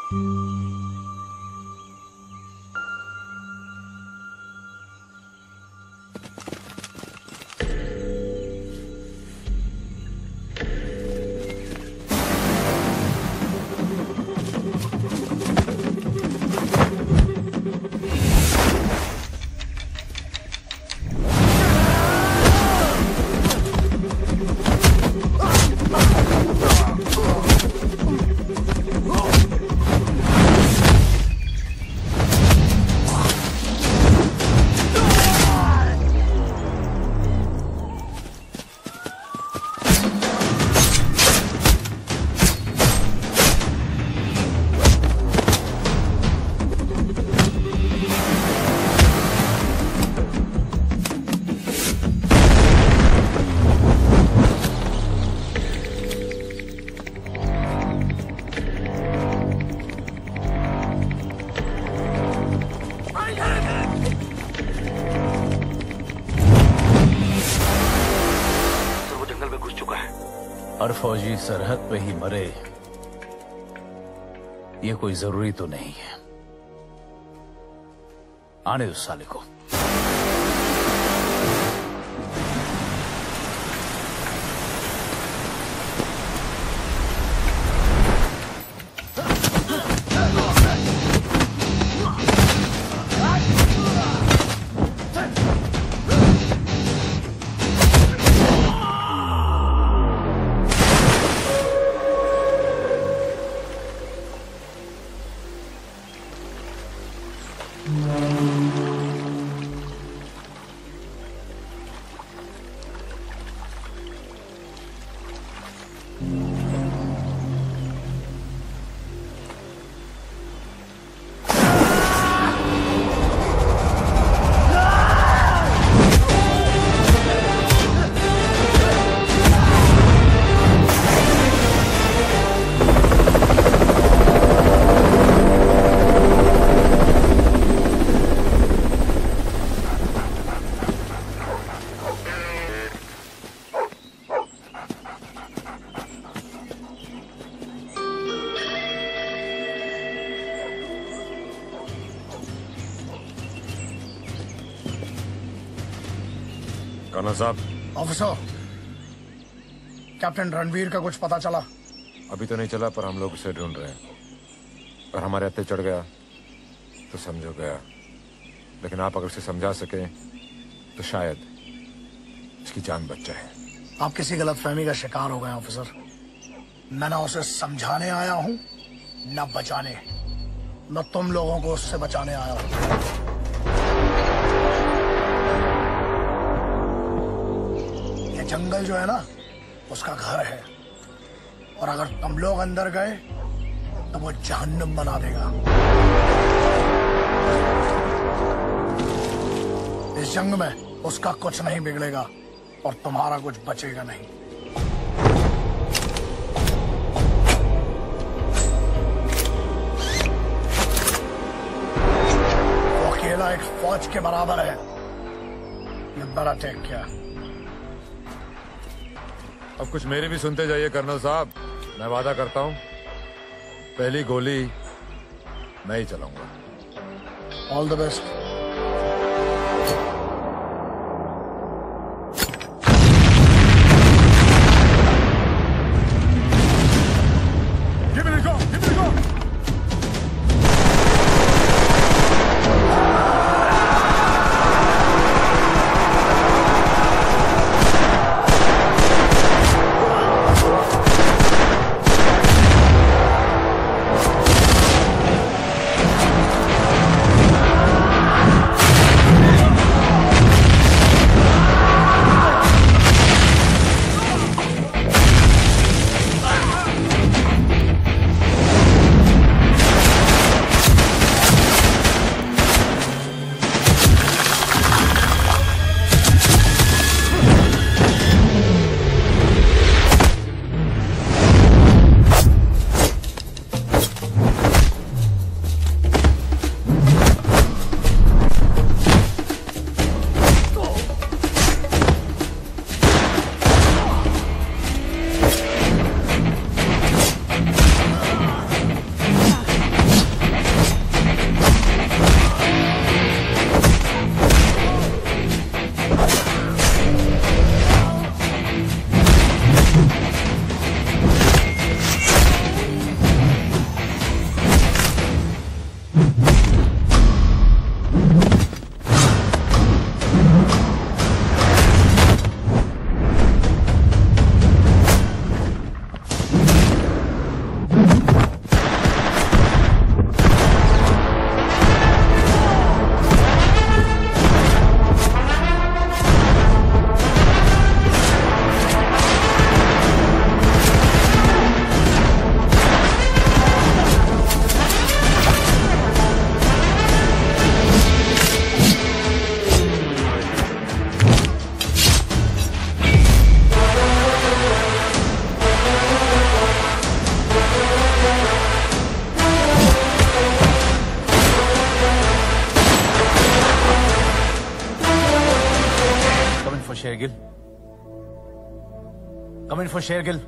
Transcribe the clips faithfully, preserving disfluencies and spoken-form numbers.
हर फौजी सरहद पे ही मरे, ये कोई जरूरी तो नहीं है। आने दो साले को। कर्नल साहब। ऑफिसर, कैप्टन रणवीर का कुछ पता चला? अभी तो नहीं चला, पर हम लोग उसे ढूंढ रहे हैं। अगर हमारे हत्थे चढ़ गया तो समझो गया, लेकिन आप अगर उसे समझा सके तो शायद इसकी जान बच जाए। आप किसी गलतफहमी का शिकार हो गए ऑफिसर। मैं ना उसे समझाने आया हूँ न बचाने। मैं तुम लोगों को उससे बचाने आया हूँ। जंगल जो है ना, उसका घर है, और अगर तुम लोग अंदर गए तो वो जहन्नुम बना देगा। इस जंग में उसका कुछ नहीं बिगड़ेगा और तुम्हारा कुछ बचेगा नहीं। वो अकेला एक फौज के बराबर है। ये बड़ा टेक किया। अब कुछ मेरी भी सुनते जाइए कर्नल साहब। मैं वादा करता हूं, पहली गोली मैं ही चलाऊंगा। All the best. Shergill, come in for Shergill.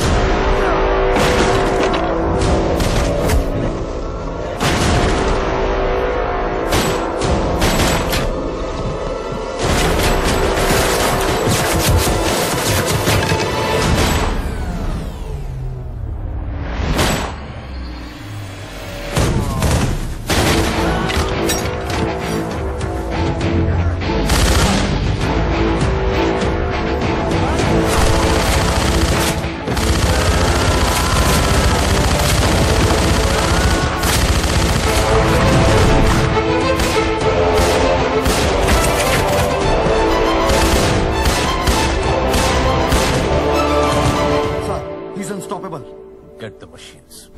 Get the machines.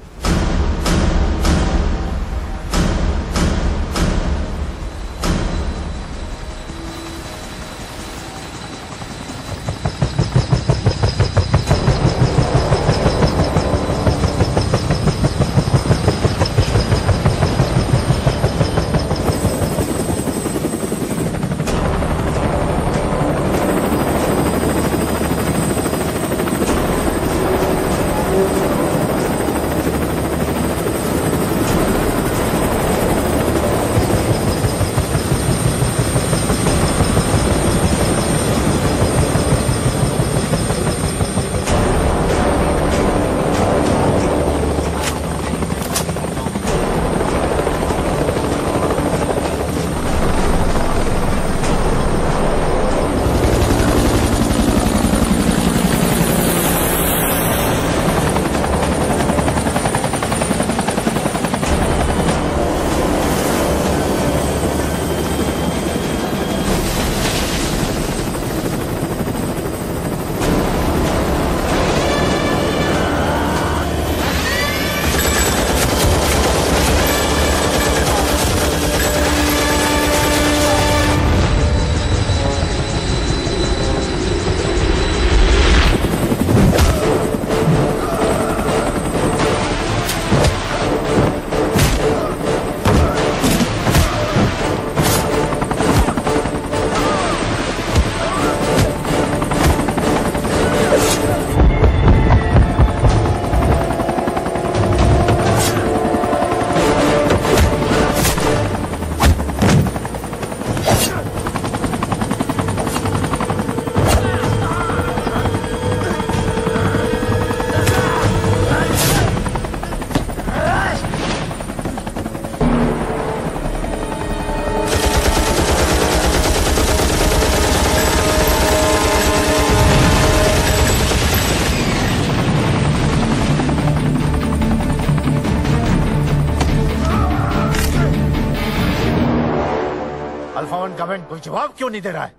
Alpha one comment, कोई जवाब क्यों नहीं दे रहा है?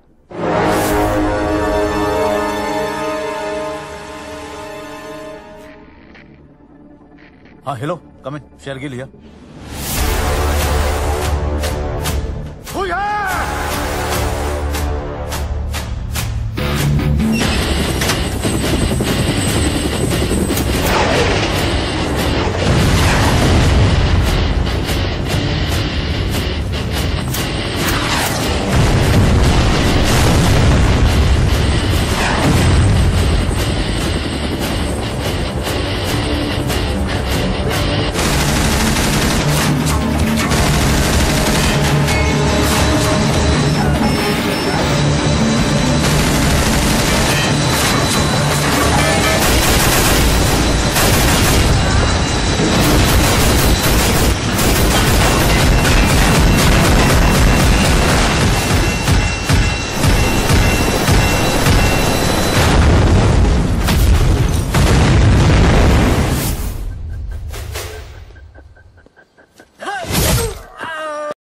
हाँ हेलो, कमेंट, शेरगिल हियर.